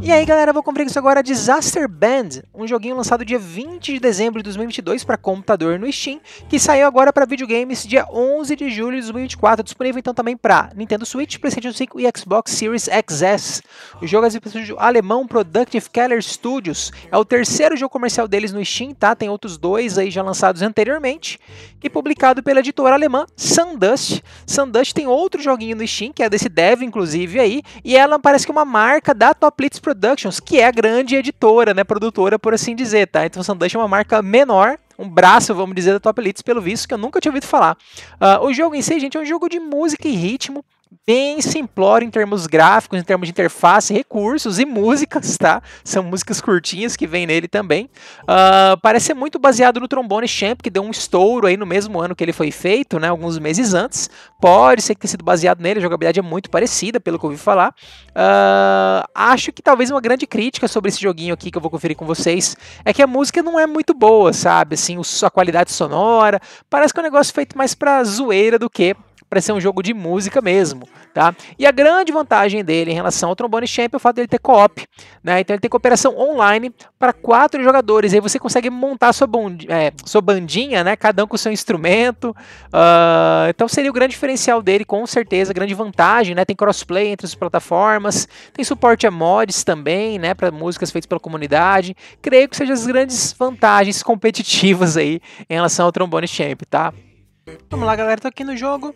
E aí galera, vou conferir isso agora, Disaster Band, um joguinho lançado dia 20 de dezembro de 2022 para computador no Steam, que saiu agora para videogames dia 11 de julho de 2024, disponível então também para Nintendo Switch, PlayStation 5 e Xbox Series XS. O jogo é do alemão Productive Keller Studios, é o terceiro jogo comercial deles no Steam, tá? Tem outros dois aí já lançados anteriormente, e publicado pela editora alemã Sundust. Sundust tem outro joguinho no Steam, que é desse dev inclusive aí, e ela parece que é uma marca da Toplitz Productions, que é a grande editora, né, produtora, por assim dizer, tá? Então, Sundust é uma marca menor, um braço, vamos dizer, da Toplitz, pelo visto, que eu nunca tinha ouvido falar. O jogo em si, gente, é um jogo de música e ritmo, bem simplório em termos gráficos, em termos de interface, recursos e músicas, tá? São músicas curtinhas que vem nele também. Parece ser muito baseado no Trombone Champ, que deu um estouro aí no mesmo ano que ele foi feito, né? Alguns meses antes. Pode ser que tenha sido baseado nele, a jogabilidade é muito parecida, pelo que eu ouvi falar. Acho que talvez uma grande crítica sobre esse joguinho aqui que eu vou conferir com vocês é que a música não é muito boa, sabe? Assim, a qualidade sonora, parece que é um negócio feito mais pra zoeira do que para ser um jogo de música mesmo, tá? E a grande vantagem dele em relação ao Trombone Champ é o fato dele ter co-op, né? Então ele tem cooperação online para 4 jogadores, aí você consegue montar sua bandinha, né? Cada um com o seu instrumento, então seria o grande diferencial dele, com certeza, grande vantagem, né? Tem crossplay entre as plataformas, tem suporte a mods também, né? Para músicas feitas pela comunidade, creio que sejam as grandes vantagens competitivas aí em relação ao Trombone Champ, tá? Vamos lá, galera, tô aqui no jogo.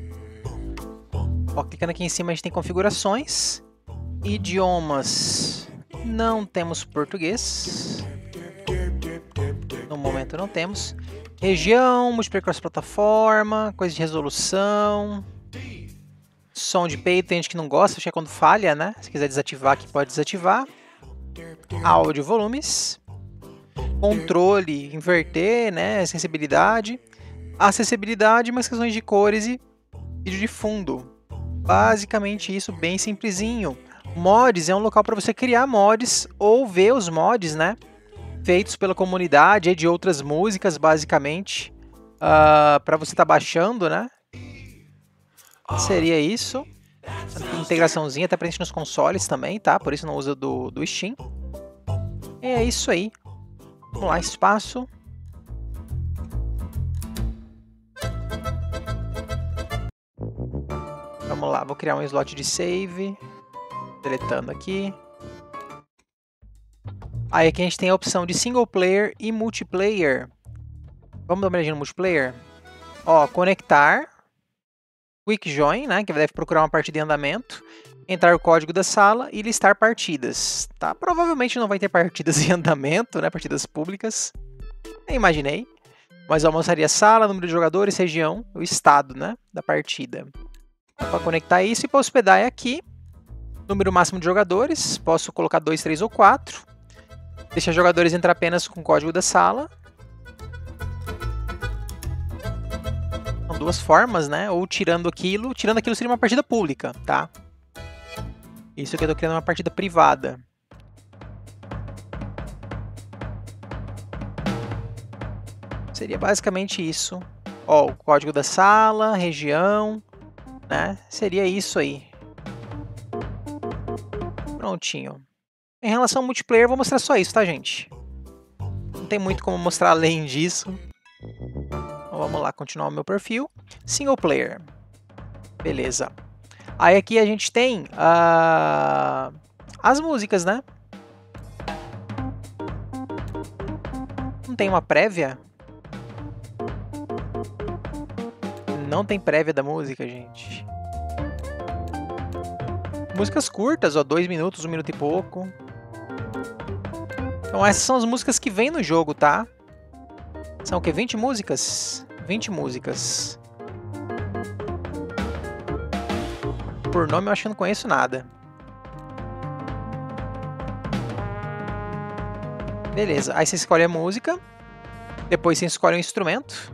Ó, clicando aqui em cima a gente tem configurações, idiomas, não temos português, no momento não temos, região, multiplayer cross-plataforma, coisa de resolução, som de peito, tem gente que não gosta, acho que é quando falha, né? Se quiser desativar aqui pode desativar, áudio, volumes, controle, inverter, né? Sensibilidade, acessibilidade, mas questões de cores e vídeo de fundo. Basicamente isso, bem simplesinho. Mods é um local para você criar mods ou ver os mods, né? Feitos pela comunidade de outras músicas, basicamente. Para você estar baixando, né? Seria isso. Integraçãozinha, até presente nos consoles também, tá? Por isso não usa do Steam. E é isso aí. Vamos lá, espaço. Vamos lá, vou criar um slot de save, deletando aqui. Aí aqui a gente tem a opção de single player e multiplayer. Vamos dar uma olhadinha no multiplayer? Ó, conectar, quick join, né, que deve procurar uma partida em andamento, entrar o código da sala e listar partidas, tá? Provavelmente não vai ter partidas em andamento, né, partidas públicas, nem imaginei. Mas eu mostraria sala, número de jogadores, região, o estado, né, da partida. Para conectar isso e para hospedar é aqui, número máximo de jogadores, posso colocar 2, 3 ou 4, deixar jogadores entrar apenas com o código da sala. São duas formas, né, ou tirando aquilo seria uma partida pública, tá? Isso aqui eu estou criando uma partida privada. Seria basicamente isso, ó, o código da sala, região, né? Seria isso aí. Prontinho. Em relação ao multiplayer, vou mostrar só isso, tá, gente? Não tem muito como mostrar além disso. Então, vamos lá, continuar o meu perfil. Single player. Beleza. Aí aqui a gente tem as músicas, né? Não tem uma prévia? Não tem prévia da música, gente. Músicas curtas, ó, 2 minutos, 1 minuto e pouco. Então essas são as músicas que vem no jogo, tá? São o quê? 20 músicas? 20 músicas. Por nome eu acho que eu não conheço nada. Beleza, aí você escolhe a música. Depois você escolhe o instrumento.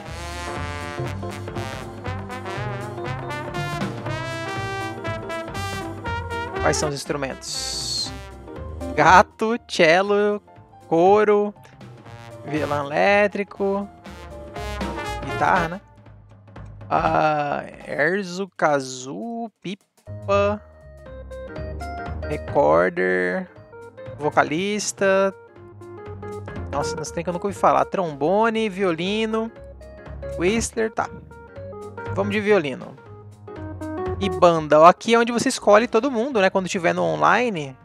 Quais são os instrumentos? Gato, cello, coro, violão elétrico, guitarra, né? Erzo, kazoo, pipa, Recorder. Vocalista. Nossa, nesse trem que eu nunca ouvi falar. Trombone, violino. Whistler, tá. Vamos de violino. E banda. Ó, aqui é onde você escolhe todo mundo, né? Quando estiver no online.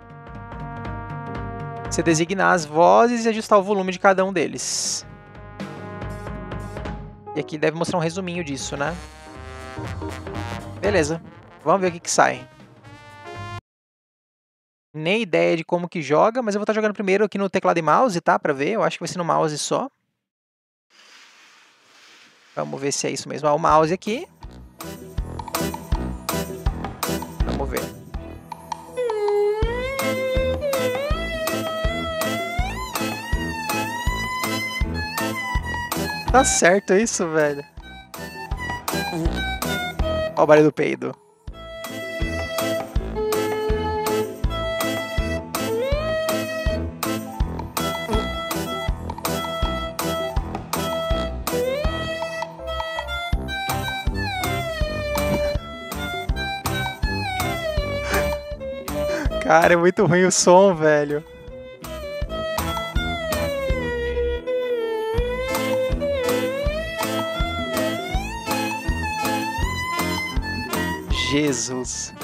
Você designar as vozes e ajustar o volume de cada um deles. E aqui deve mostrar um resuminho disso, né? Beleza. Vamos ver o que sai. Nem ideia de como que joga, mas eu vou estar jogando primeiro aqui no teclado e mouse, tá? Pra ver. Eu acho que vai ser no mouse só. Vamos ver se é isso mesmo. Ó, o mouse aqui. Vamos ver. Tá certo isso, velho. Ó o barulho do peido. Cara, é muito ruim o som, velho. Jesus.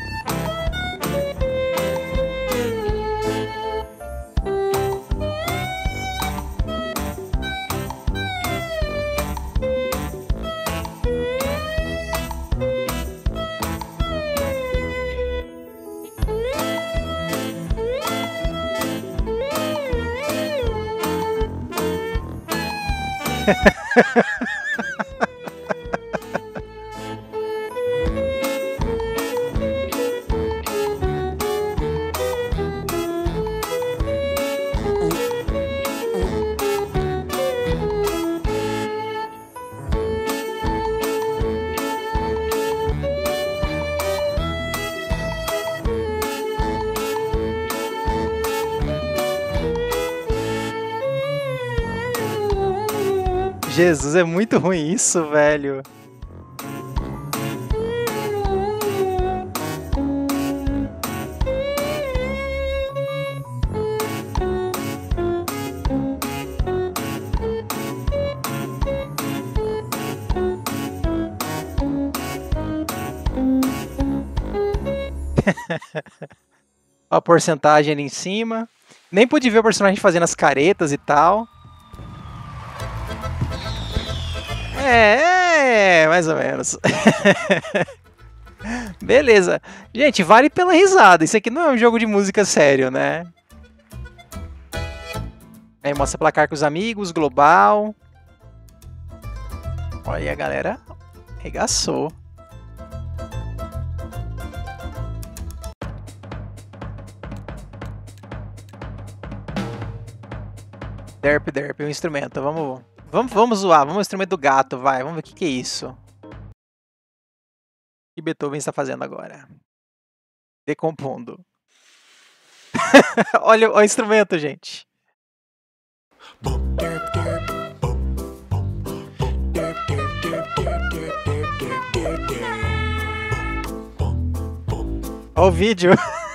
Jesus, é muito ruim isso, velho. A porcentagem ali em cima. Nem pude ver o personagem fazendo as caretas e tal. Mais ou menos. Beleza. Gente, vale pela risada. Isso aqui não é um jogo de música sério, né? Aí mostra placar com os amigos, global. Olha aí, a galera arregaçou. Derp, derp, um instrumento. Vamos zoar. Vamos ao instrumento do gato, vai. Vamos ver o que é isso. O que Beethoven está fazendo agora? Decompondo. Olha o instrumento, gente. Olha o vídeo.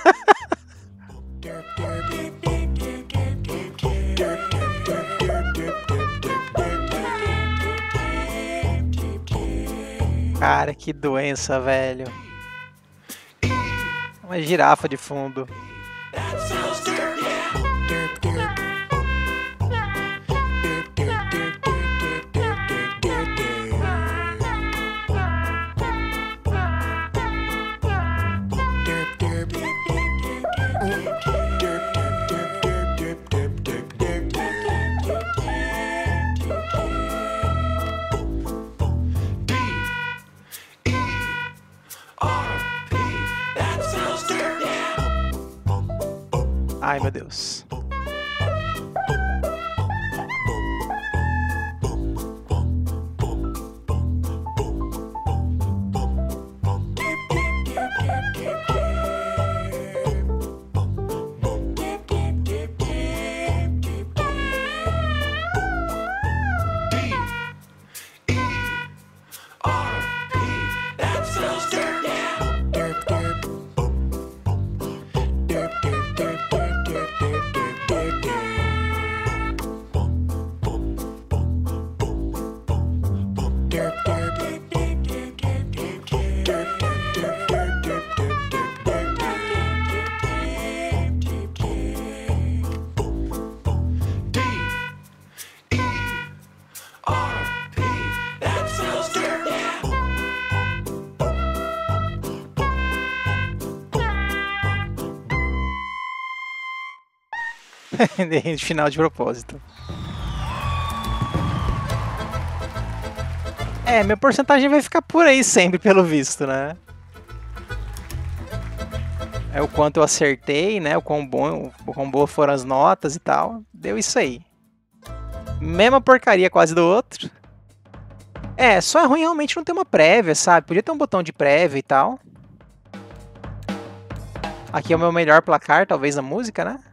Cara, que doença, velho. Uma girafa de fundo. Ai, meu Deus. Final de propósito. É, minha porcentagem vai ficar por aí sempre, pelo visto, né? É o quanto eu acertei, né? O quão boas foram as notas e tal. Deu isso aí. Mesma porcaria quase do outro. É, só é ruim realmente não ter uma prévia, sabe? Podia ter um botão de prévia e tal. Aqui é o meu melhor placar, talvez, na música, né?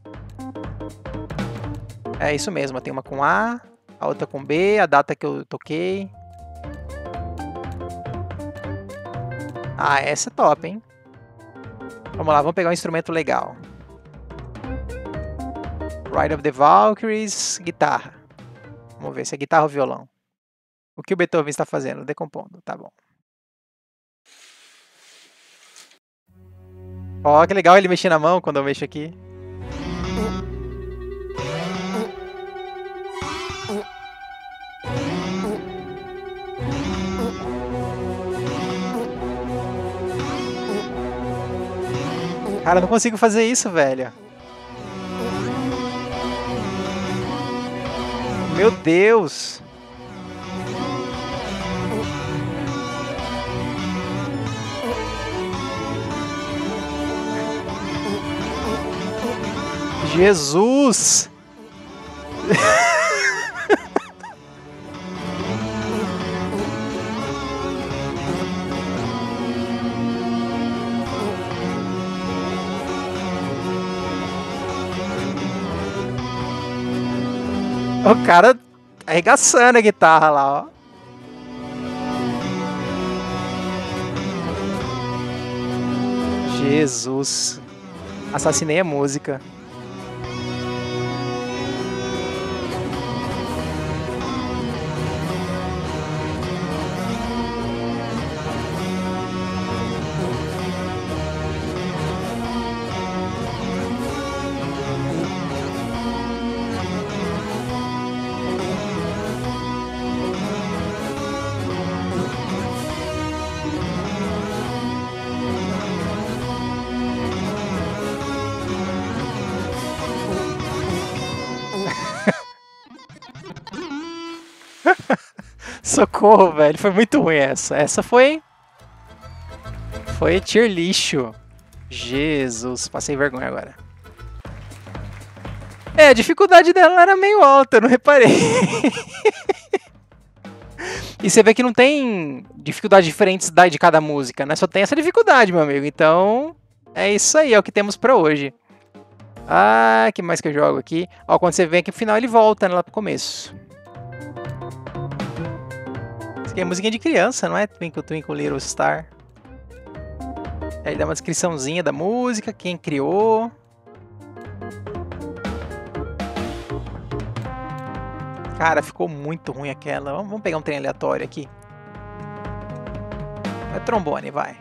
É isso mesmo, tem uma com A, a outra com B, a data que eu toquei. Ah, essa é top, hein? Vamos lá, vamos pegar um instrumento legal. Ride of the Valkyries, guitarra. Vamos ver se é guitarra ou violão. O que o Beethoven está fazendo? Decompondo, tá bom. Ó, que legal ele mexer na mão quando eu mexo aqui. Cara, eu não consigo fazer isso, velho. Meu Deus. Jesus. O cara arregaçando a guitarra lá, ó. Jesus. Assassinei a música. Socorro, velho. Foi muito ruim essa. Essa foi... Foi tier lixo. Jesus. Passei vergonha agora. É, a dificuldade dela era meio alta, eu não reparei. E você vê que não tem dificuldades diferentes de cada música, né? Só tem essa dificuldade, meu amigo. Então, é isso aí. É o que temos pra hoje. Ah, que mais que eu jogo aqui? Ó, quando você vem aqui pro final, ele volta, né, lá pro começo. Isso aqui é musiquinha de criança, não é? Twinkle Twinkle Little Star. Aí dá uma descriçãozinha da música, quem criou. Cara, ficou muito ruim aquela. Vamos pegar um trem aleatório aqui. É trombone, vai.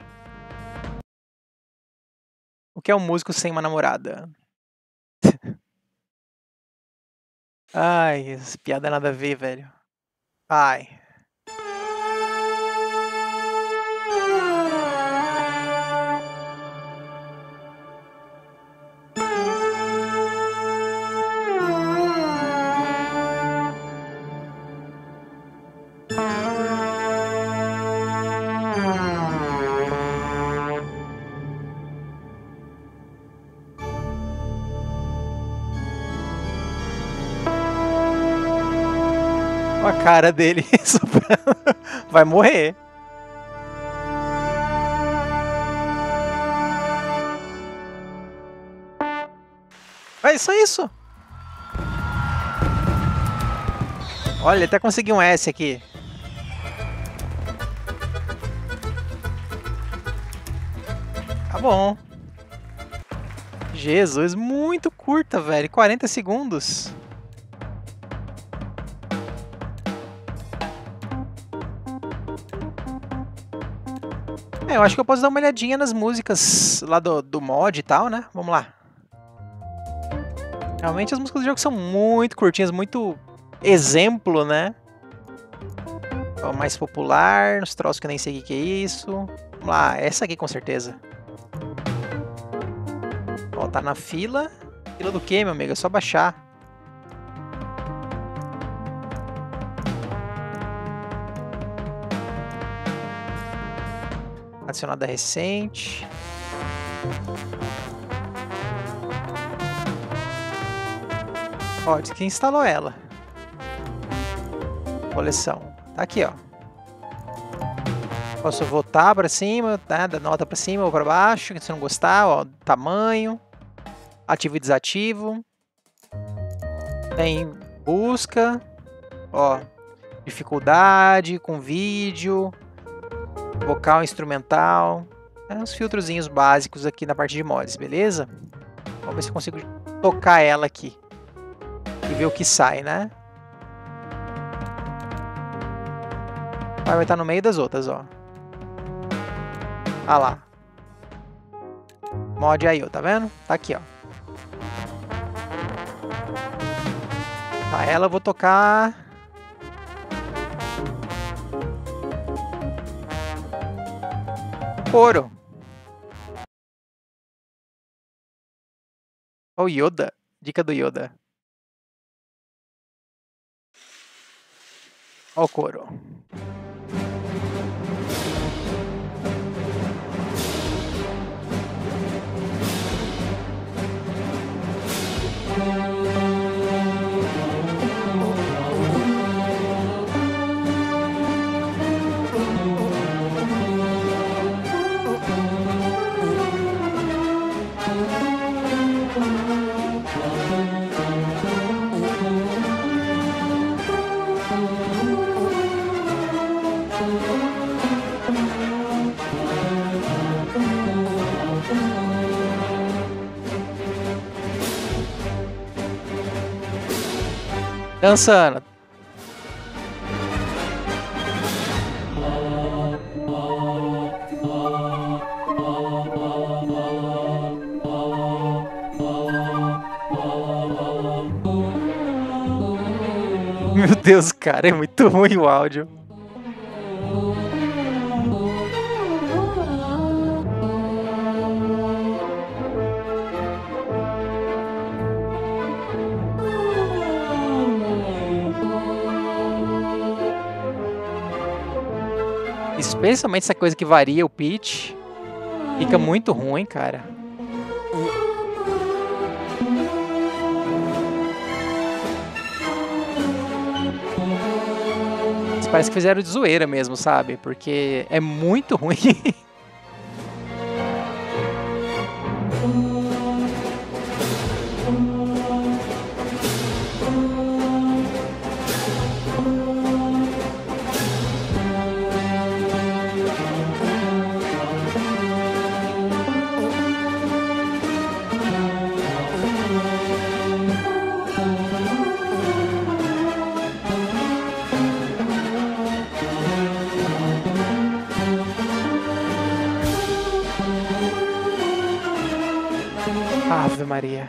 O que é um músico sem uma namorada? Ai, essa piada nada a ver, velho. Ai. A cara dele vai morrer. É só isso. Olha, até consegui um S aqui. Tá bom. Jesus, muito curta, velho. 40 segundos. Eu acho que eu posso dar uma olhadinha nas músicas lá do mod e tal, né? Vamos lá. Realmente as músicas do jogo são muito curtinhas, muito exemplo, né? O mais popular, nos troços que eu nem sei o que é isso. Vamos lá, essa aqui com certeza. Ó, tá na fila. Fila do quê, meu amigo? É só baixar. Adicionada recente. Ó, diz que instalou ela. Coleção. Tá aqui, ó. Posso voltar para cima, tá? Dar nota para cima ou para baixo, se não gostar, ó, tamanho, ativo e desativo. Tem busca, ó, dificuldade com vídeo, vocal, instrumental. Tem uns filtrozinhos básicos aqui na parte de mods, beleza? Vamos ver se eu consigo tocar ela aqui e ver o que sai, né? Vai estar no meio das outras, ó. Ah lá. Mod aí, ó, tá vendo? Tá aqui, ó. Tá, ela eu vou tocar... Coro. Ó o Yoda. Dica do Yoda. Ó o coro. Dançando. Meu Deus, cara, é muito ruim o áudio. Especialmente essa coisa que varia o pitch. Fica muito ruim, cara. Parece que fizeram de zoeira mesmo, sabe? Porque é muito ruim. Ave Maria.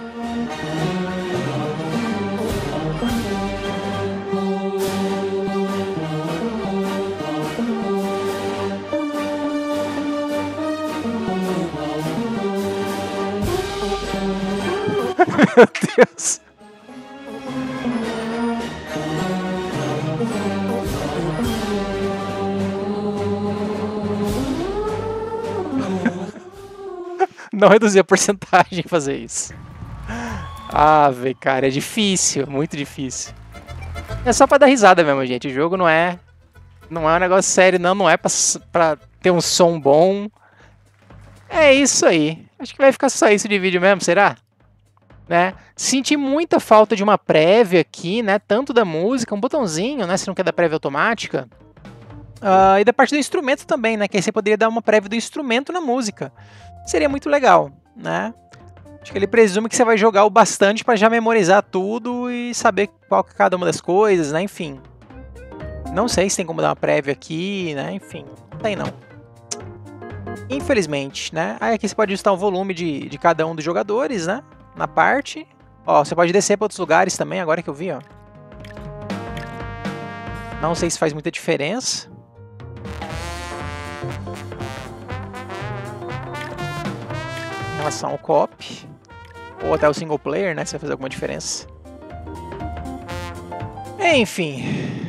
Meu Deus. Não reduzir a porcentagem em fazer isso. Ave, cara, é difícil, muito difícil. É só pra dar risada mesmo, gente. O jogo não é um negócio sério, não é pra ter um som bom. É isso aí. Acho que vai ficar só isso de vídeo mesmo, será? Né? Senti muita falta de uma prévia aqui, né? Tanto da música, um botãozinho, né? Se não quer dar prévia automática. E da parte do instrumento também, né? Que aí você poderia dar uma prévia do instrumento na música. Seria muito legal, né? Acho que ele presume que você vai jogar o bastante para já memorizar tudo e saber qual que é cada uma das coisas, né? Enfim. Não sei se tem como dar uma prévia aqui, né? Enfim, não tem não. Infelizmente, né? Aí aqui você pode ajustar o volume de cada um dos jogadores, né? Na parte. Ó, você pode descer para outros lugares também, agora que eu vi, ó. Não sei se faz muita diferença. Em relação ao co-op. Ou até o single player, né? Se vai fazer alguma diferença. Enfim.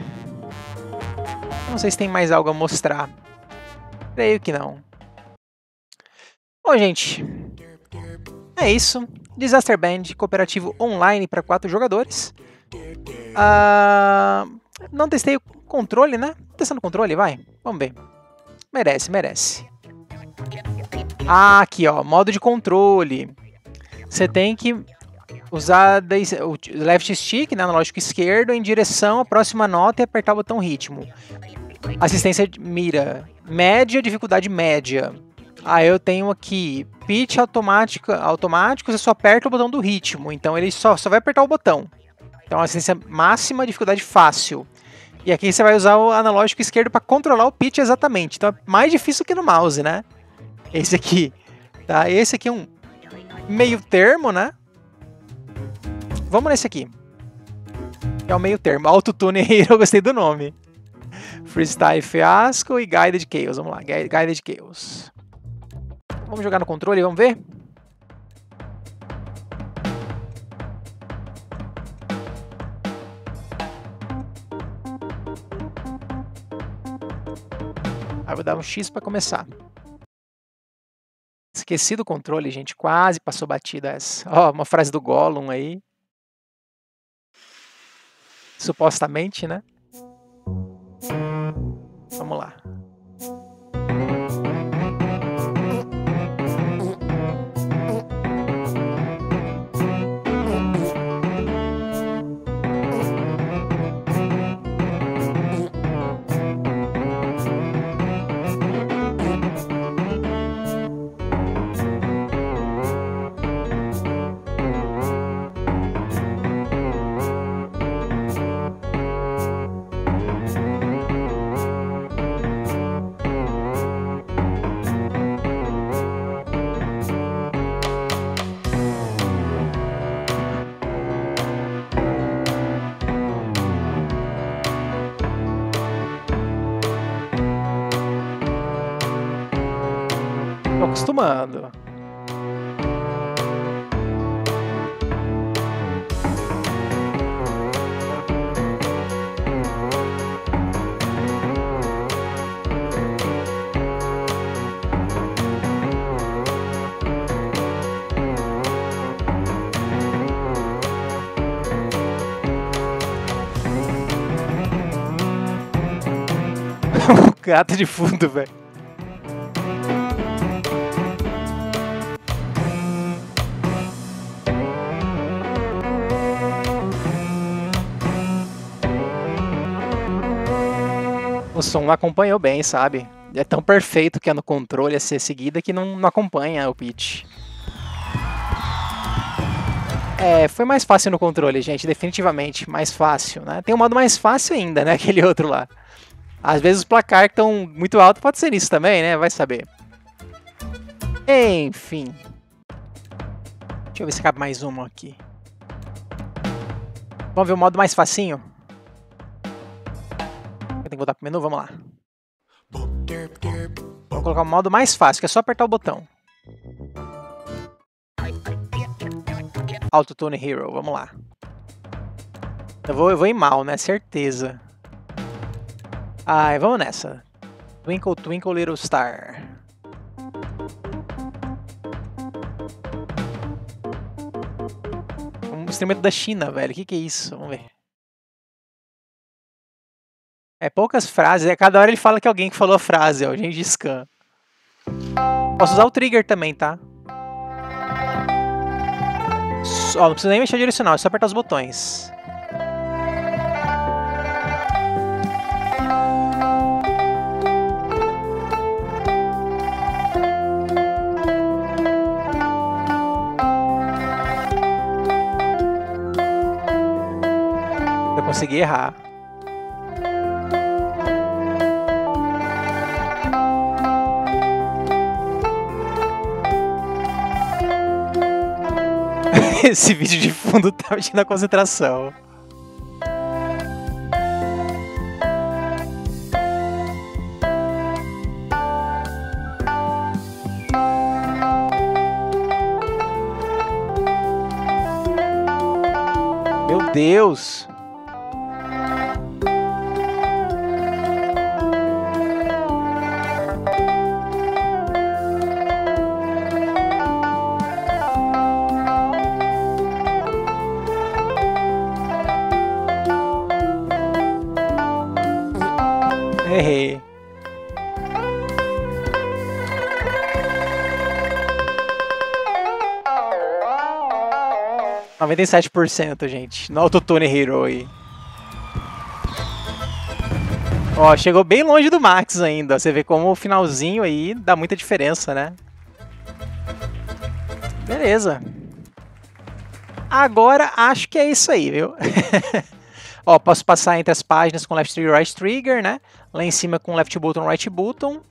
Não sei se tem mais algo a mostrar. Creio que não. Bom, gente. É isso. Disaster Band, cooperativo online para 4 jogadores. Não testei o controle, né? Testando o controle, vai. Vamos ver. Merece, merece. Aqui, ó. Modo de controle. Você tem que usar o left stick, né, analógico esquerdo, em direção à próxima nota e apertar o botão ritmo. Assistência de mira. Média, dificuldade média. Eu tenho aqui pitch automático, você só aperta o botão do ritmo. Então ele só vai apertar o botão. Então assistência máxima, dificuldade fácil. E aqui você vai usar o analógico esquerdo para controlar o pitch exatamente. Então é mais difícil que no mouse, né? Esse aqui. Tá? Esse aqui é um meio termo, né? Vamos nesse aqui. É o meio termo. Autotune Hero, eu gostei do nome. Freestyle Fiasco e Guided Chaos. Vamos lá, Guided Chaos. Vamos jogar no controle, vamos ver? Vou dar um X para começar. Esqueci do controle, gente. Quase passou batida essa. Ó, uma frase do Gollum aí. Supostamente, né? Vamos lá. Tô acostumando. O gato de fundo, velho. O som não acompanhou bem, sabe? É tão perfeito que é no controle a ser seguida que não acompanha o pitch. Foi mais fácil no controle, gente, definitivamente mais fácil, né? Tem um modo mais fácil ainda, né? Aquele outro lá. Às vezes os placar que estão muito altos pode ser isso também, né? Vai saber. Enfim. Deixa eu ver se cabe mais uma aqui. Vamos ver o modo mais facinho? Eu tenho que voltar pro menu, vamos lá. Vamos colocar o modo mais fácil, que é só apertar o botão. Autotune Hero, vamos lá. Eu vou ir mal, né? Certeza. Vamos nessa. Twinkle, Twinkle, Little Star. Um instrumento da China, velho. O que é isso? Vamos ver. Poucas frases. Cada hora ele fala que alguém que falou a frase, ó. Gengis Khan. Posso usar o trigger também, tá? Não precisa nem mexer o direcional, é só apertar os botões. consegui errar. Esse vídeo de fundo tá mexendo a concentração. Meu Deus! Errei. – 97%, gente. No Autotune Hero aí. Ó, chegou bem longe do Max ainda. Você vê como o finalzinho aí dá muita diferença, né? Beleza. Agora acho que é isso aí, viu? Ó, posso passar entre as páginas com left trigger, right trigger, né? Lá em cima com left button, right button.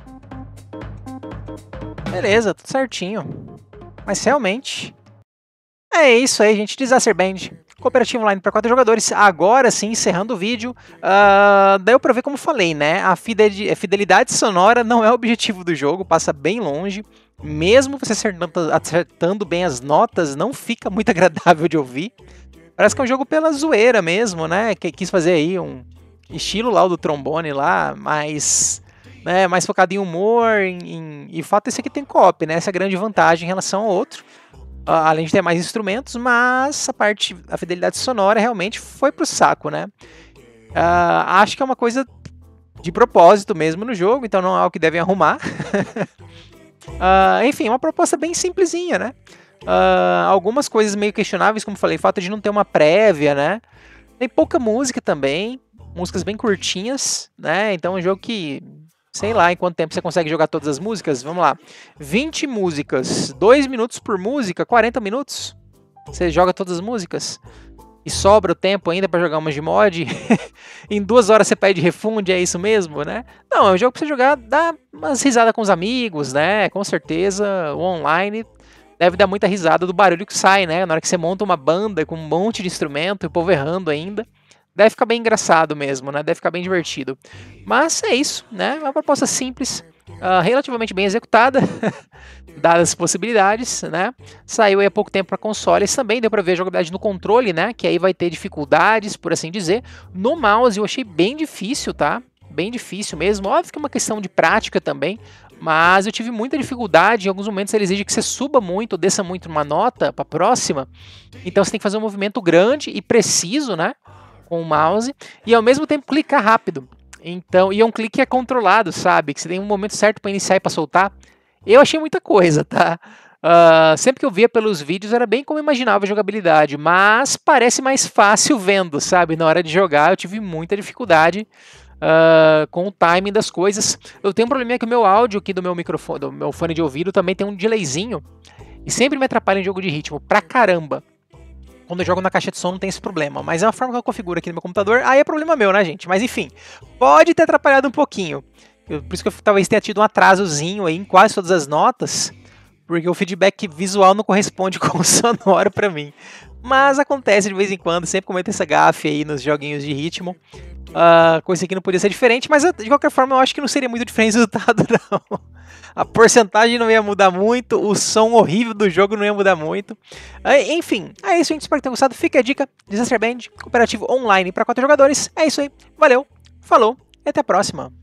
Beleza, tudo certinho. Mas realmente... é isso aí, gente. Disaster Band. Cooperativo online para 4 jogadores. Agora sim, encerrando o vídeo. Deu pra ver como falei, né? A fidelidade sonora não é o objetivo do jogo. Passa bem longe. Mesmo você acertando bem as notas, não fica muito agradável de ouvir. Parece que é um jogo pela zoeira mesmo, né? Que quis fazer aí um estilo lá do trombone lá, mais focado em humor. E o fato é que esse aqui tem co-op, né? Essa é a grande vantagem em relação ao outro. Além de ter mais instrumentos, mas a fidelidade sonora realmente foi pro saco, né? Acho que é uma coisa de propósito mesmo no jogo, então não é algo que devem arrumar. Enfim, uma proposta bem simplesinha, né? Algumas coisas meio questionáveis, como falei, o fato de não ter uma prévia, né? Tem pouca música também, músicas bem curtinhas, né? Então é um jogo que, sei lá em quanto tempo você consegue jogar todas as músicas. Vamos lá, 20 músicas, 2 minutos por música, 40 minutos. Você joga todas as músicas e sobra o tempo ainda para jogar umas de mod. Em 2 horas você pede refund, é isso mesmo, né? Não, é um jogo para você jogar, dar umas risadas com os amigos, né? Com certeza, o online deve dar muita risada do barulho que sai, né? Na hora que você monta uma banda com um monte de instrumento e o povo errando ainda. Deve ficar bem engraçado mesmo, né? Deve ficar bem divertido. Mas é isso, né? Uma proposta simples, relativamente bem executada, dadas as possibilidades, né? Saiu aí há pouco tempo para consoles também, deu para ver a jogabilidade no controle, né? Que aí vai ter dificuldades, por assim dizer. No mouse eu achei bem difícil, tá? Bem difícil mesmo. Óbvio que é uma questão de prática também, mas eu tive muita dificuldade. Em alguns momentos ele exige que você suba muito, desça muito uma nota para a próxima. Então você tem que fazer um movimento grande e preciso, né? Com o mouse, e ao mesmo tempo clicar rápido. Então, e um clique é controlado, sabe? Que você tem um momento certo para iniciar e para soltar. Eu achei muita coisa, tá? Sempre que eu via pelos vídeos era bem como eu imaginava a jogabilidade, mas parece mais fácil vendo, sabe? Na hora de jogar eu tive muita dificuldade com o timing das coisas. Eu tenho um probleminha que o meu áudio aqui do meu microfone, do meu fone de ouvido também tem um delayzinho e sempre me atrapalha em jogo de ritmo pra caramba. Quando eu jogo na caixa de som não tem esse problema, mas é uma forma que eu configuro aqui no meu computador, aí é problema meu, né, gente? Mas enfim, pode ter atrapalhado um pouquinho. Por isso que eu talvez tenha tido um atrasozinho aí em quase todas as notas, porque o feedback visual não corresponde com o sonoro pra mim. Mas acontece de vez em quando, sempre cometo essa gafe aí nos joguinhos de ritmo. Com esse aqui não podia ser diferente, mas de qualquer forma eu acho que não seria muito diferente do resultado, não. A porcentagem não ia mudar muito, o som horrível do jogo não ia mudar muito. Enfim, é isso, gente. Espero que tenham gostado. Fica a dica: Disaster Band, cooperativo online para 4 jogadores. É isso aí. Valeu, falou e até a próxima.